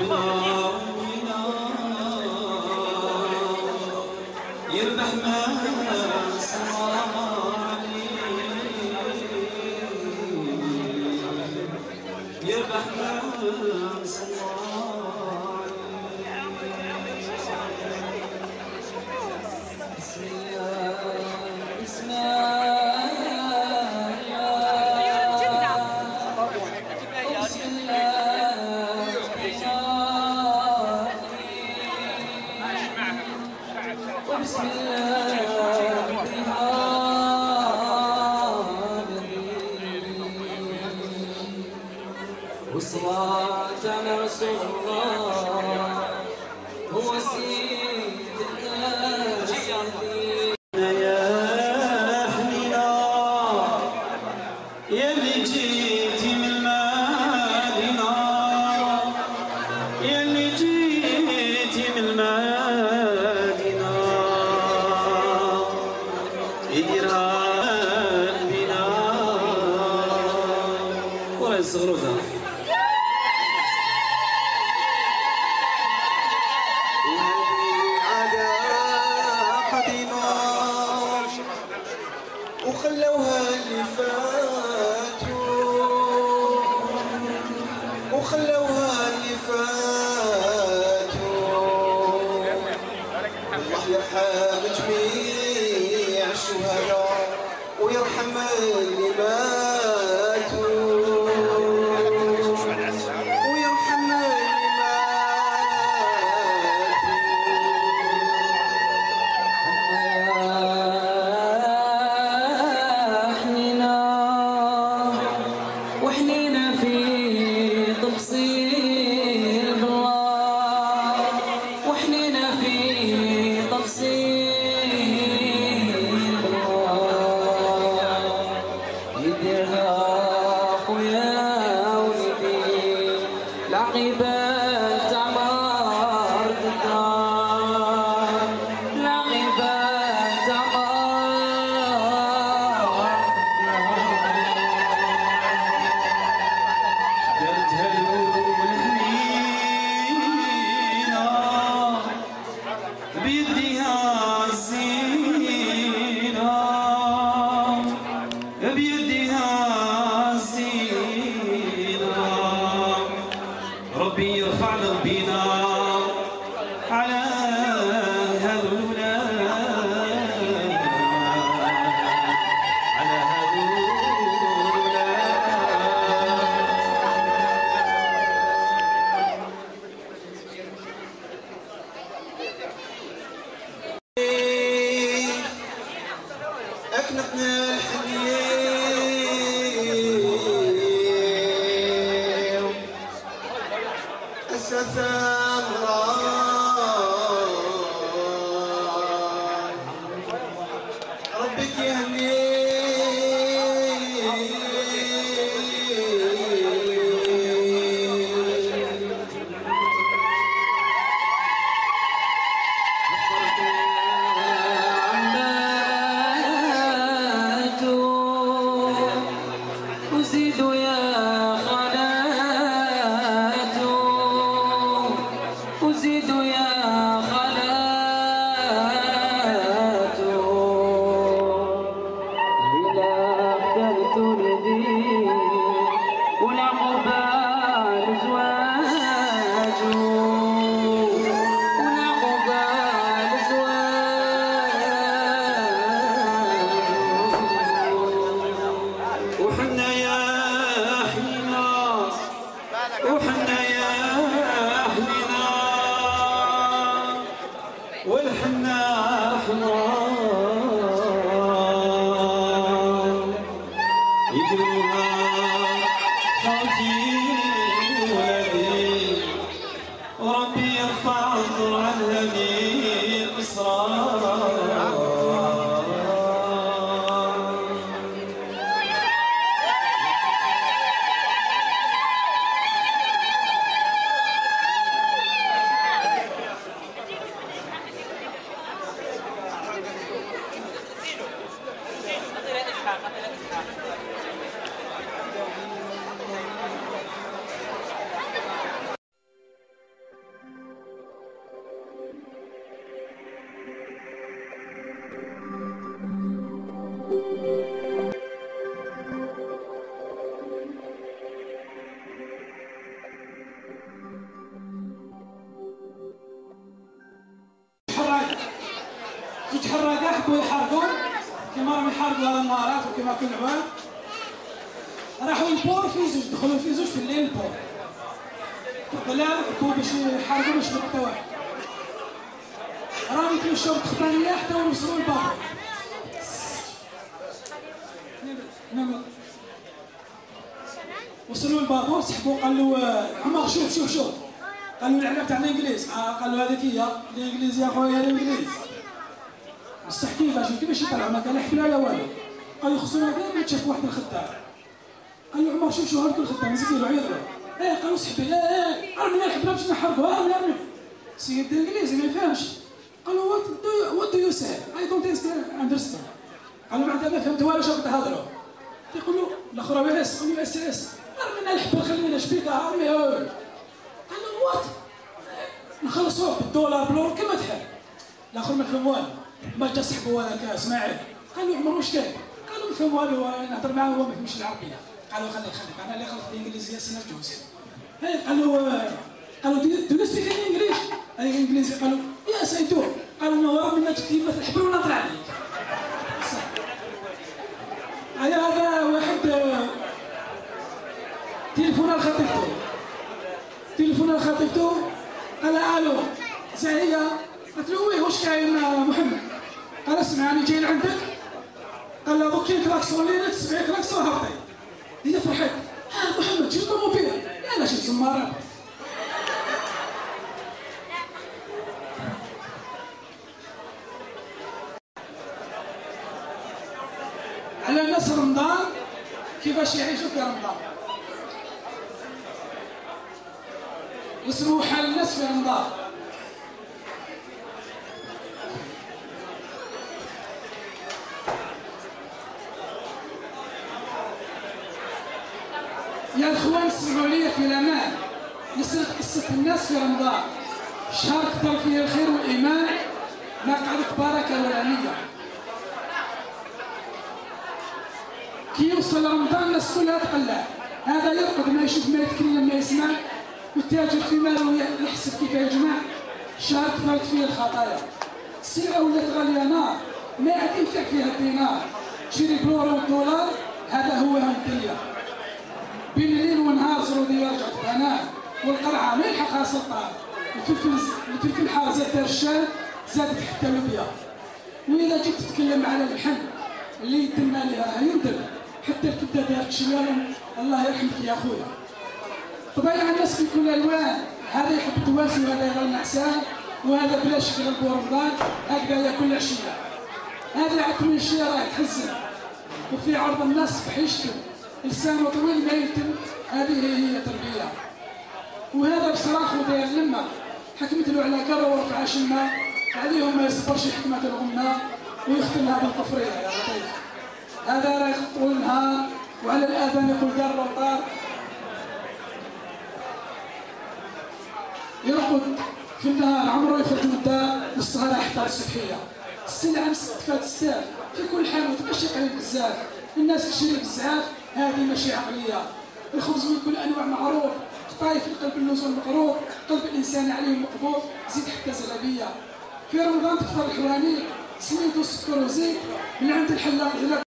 يربح ما صاري يربح ما صاري بسم الله بسم بسم الله والصلاة على رسول الله هو سيد الناس يا حنينة يا اللي جيتي من المدينة يا اللي جيتي من المدينة يديرها بنا ورا الزغروطة وخلوها اللي فاتوا وخلوها اللي فاتوا الله يرحم جميع الشهداء ويرحم اللي ماتوا ويرحم اللي وحنينا في تفصيل بالله وحنينا في تفصيل بالله يديرها خويا ولدي العقبات عمار الدار العقبات بيديها الزينة بيديها الزينة ربي يرفع لربينا على هذا الولاد على هذا أكنتنا الحليم أساسا ربك يهني وزيدوا يا خالاتو وزيدوا يا خالاتو ليلى اخترت ولدي والعقبال زواجو والعقبال زواجو وحنا يا حنينة وحنا يا حنينة والحنا حمار يديروها خوتي ولدي وربي يرفع الضر عن هذه الإصرار دار المهارات وكما كل عوام راحوا البور في زوج، دخلوا في زوج في الليل البور طلع ركبوا باش يحاربوا باش يلقطوا واحد راهم يتمشاو بالتخبانيه حتى وصلوا للبابور. وصلوا للبابور سحبوا قال له عمر شوف قال له العلم تاع الانجليز قال له هذيك هي الانجليز يا خويا الانجليز بصح كيفاش يطلعوا ما كان حفله لا والو. قال له خصنا كاع تشوف واحد الخدام. قال له عمر شوف هذاك الخدام مسكين عيط له قالوا صاحبي راه نحبنا باش نحاربوا نعمل سيد الانجليزي ما يفهمش. قال له وات دو يو سي اي دونت اندرستاند. قال له بعدا ما فهمت والو شنو تهضروا. يقول له الاخر راه قال له اس راه الحبه خلينا شبيكه عامي قال له وات نخلصوه بالدولار بلور كما تحب. الاخر ما فهم والو ما جا صاحبه هذاك اسماعيل قال له عمر واش كاين؟ قال له ما فهم والو نهضر معاه هو ما يفهمش العربيه. قال له خليك انا اللي غلط بالانجليزيه سنه جوز. قال له دو يو سبيك انجليش؟ اي انجليزي. قال له يس اي دو. قال له نو منا تكتب مثل الحبر ونهضر عليك. هذا واحد تليفون لخطيبته قال الو زاهيه. قالت له وي واش كاين محمد؟ قال اسمع انا جاي لعندك. قال له دوك كلاكسون لي تسمعي كلاكسون هبطي. هي فرحت محمد جبت طوموبيل يلا شي زماره. على الناس رمضان كيفاش يعيشوا في رمضان واسمعوا حال الناس في رمضان. يا الاخوان اسمعوا لي في الامان نسرد قصه الناس في رمضان. شهر كثر فيه الخير والايمان ما قعدت بركه ولا نيه. كي يوصل رمضان الناس كلها تقلع. هذا يرقد ما يشوف ما يتكلم ما يسمع والتاجر في ماله يحسب كيف يجمع. شهر كثرت فيه الخطايا. السلعه ولات غاليه نار ما عاد ينفع فيها الدينار. تشري بالورو والدولار هذا هو الدنيا. بين الليل والنهار زروديه رجعت بنان والقرعه ما يلحقها سلطان. الفلفل الحار زاد دار الشام زادت حتى اللوبيا. واذا جيت تتكلم على اللحم اللي يدلنا لها يندل حتى الكبده دارت شويه. الله يرحمك يا خويا. طبيعي الناس في كل الالوان. هذا يحب التواسي وهذا يغلى النعسان وهذا بلاش يغلب رمضان هكذا ياكل عشيه. هذا عاد من الشيء راه يتحزن وفي عرض الناس صبح يشتم لسانه طويل ما يلتم. هذه هي تربيه. وهذا بصراخ وداير لما حكمت له على قره ورفع شمه عليهم ما يصبرش حكمه الغمه ويختمها بالقفريه يا لطيف. هذا راه يخطو النهار وعلى الاذان يقول قره وطار. يرقد في النهار عمره يخرج من الدار والسهره حتى الصبحيه. السلعه مستفات الساف في كل حانوت ماشي قليل بزاف. الناس تشري بزاف هذه ماشي عقليه. الخبز من كل انواع معروف. قطايف القلب اللوز مقروض. قلب الانسان عليه مقبوض. زيد حتى زلابيه. في رمضان تكثر الحوانيت سميد والسكر وزيت من عند الحلاق